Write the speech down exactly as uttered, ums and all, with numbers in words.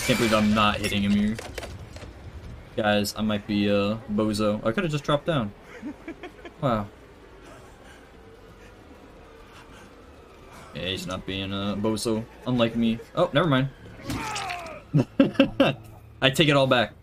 can't believe I'm not hitting him here. Guys, I might be a uh, bozo. I could have just dropped down. Wow. Yeah, he's not being a bozo, unlike me. Oh, never mind. I take it all back.